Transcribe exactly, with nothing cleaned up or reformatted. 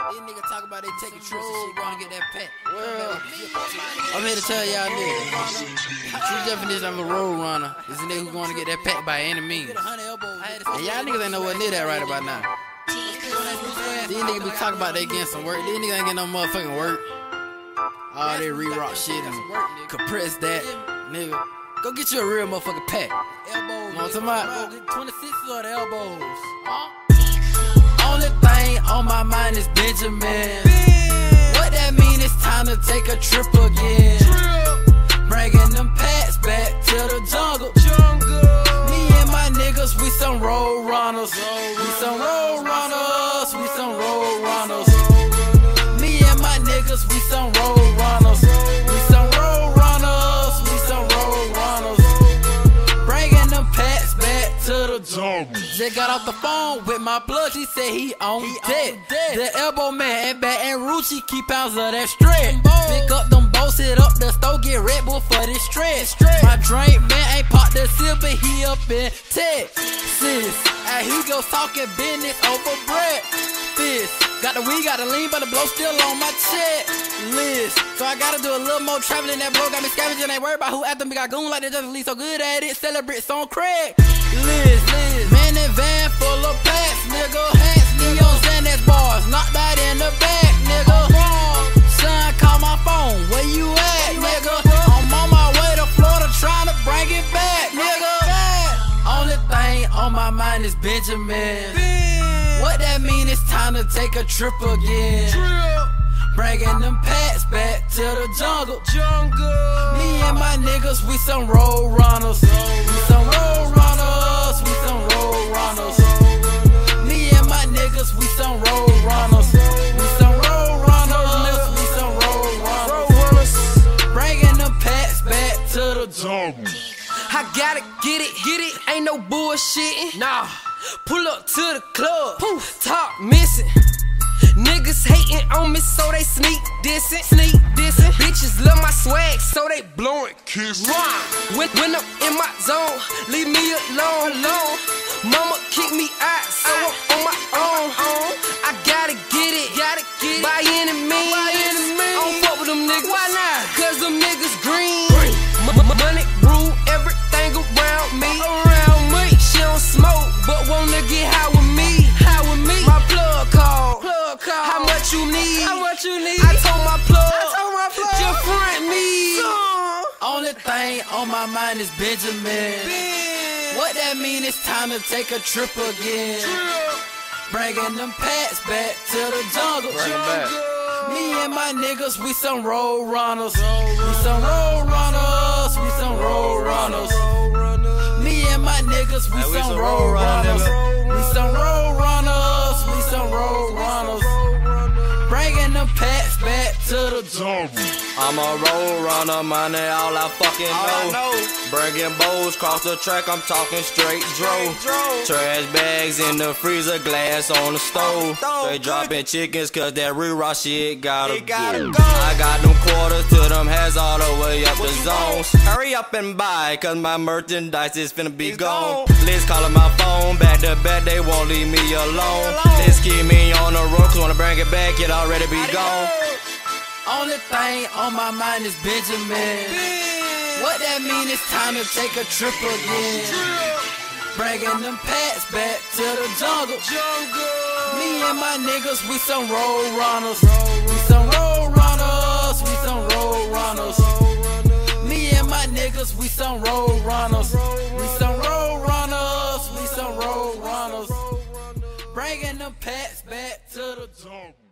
These niggas talk about they taking trips and shit, gonna get that pet. Well, I'm here to tell y'all niggas. True definition of a road runner is a nigga who gonna get that pet by any means. And y'all niggas ain't know what near that right about now. These niggas be talking about they getting some work. These niggas ain't getting no motherfucking work. All they re-rock shit and compress that, nigga. Go get you a real motherfucking pack. Elbows. You know what I'm talking about? twenty-sixes or the elbows. Huh? Only thing on my mind is Benjamin. Ben. What that mean? It's time to take a trip again. Trip. Bringing them packs back to the jungle. Jungle. Me and my niggas, we some road runners. Road we some road runners. We some road runners. Me and my niggas, we some road runners. We some road runners. We some road runners. Bringing them packs back to the jungle. Just got off the phone with my plug, he said he on he deck. The elbow man and Baton Rouge, he keep pounds of that stretch. Pick up them bolts, hit up the stove, get Red Bull for this stretch. My drink man ain't popped the seal, but he up in Texas. And he goes talking business over breakfast. Got the weed, got the lean, but the blow still on my checklist. So I gotta do a little more traveling. That bro got me scavenging, ain't worried about who after me. Got goon like they just leave so good at it. Celebrate on Craig. Liz, Liz. Man in van full of packs, nigga. Hats, neons, and that's bars. Knocked that in the back, nigga. Son, call my phone. Where you at, nigga? I'm on my way to Florida trying to bring it back, nigga. Only thing on my mind is Benjamin. What that mean? It's time to take a trip again. Bringing them packs back to the jungle. Jungle. Me and my niggas, we some road runners. We some road runners. We some road runners. Me and my niggas, we some road runners. We some road runners. We some road runners. Bringing them packs back to the jungle. I gotta get it, get it. Ain't no bullshitting. Nah. Pull up to the club. Poof. Top missing. Niggas hating on me, so they sneak dissing, sneak dissing. Bitches love my swag, so they blowing kiss. When, when I'm in my zone, leave me alone, alone. Mama kick me out, so I'm on my own. I gotta get it, gotta get it. By any means, by any means. I don't fuck with them niggas. Why not? Cause them niggas green. green. Money rule everything around me. Around me. She don't smoke, but wanna get high with me. High with me. My plug call. Plug call. How much you need? How much you need? I told my plug. I told my plug. Just front me. Only thing on my mind is Benjamin. Ben. What that mean? It's time to take a trip again. Trip. Bringing them packs back to the jungle. Bring them back. Me and my niggas, we some road runners. We some road runners. We some road runners. Me and my niggas, we hey, some road runners. We some road runners. We some road runners. Bringing them packs back to the jungle. I'm a road runner, money all I fucking All I know. know. Bringing bows cross the track, I'm talking straight dro. Trash bags in the freezer, glass on the stove. They dropping chickens cause that re-rock shit gotta go. I got them quarters to them hats all the way up the zones. Hurry up and buy cause my merchandise is finna be gone. Liz calling my phone, back to back, they won't leave me alone. Let's keep me on the road cause wanna bring it back, it already be gone. Only thing on my mind is Benjamin. Ben. What that mean? It's time to take a trip again. Trip. Bringing them packs back to the jungle. Jungle. Me and my niggas, we some road runners. Road we some road runners. We some road runners. Me and my niggas, we some road runners. We some road runners. We some road runners. Bringing them packs back to the jungle.